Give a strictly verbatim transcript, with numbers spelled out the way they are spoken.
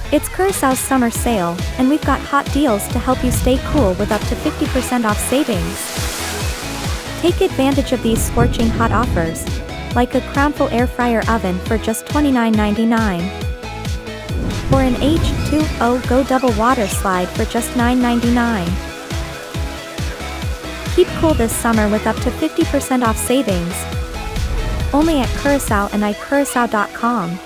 It's Curaçao's summer sale, and we've got hot deals to help you stay cool with up to fifty percent off savings. Take advantage of these scorching hot offers, like a Crownful air fryer oven for just twenty-nine ninety-nine, or an H two O Go double water slide for just nine ninety-nine. Keep cool this summer with up to fifty percent off savings, only at Curaçao and i Curaçao dot com.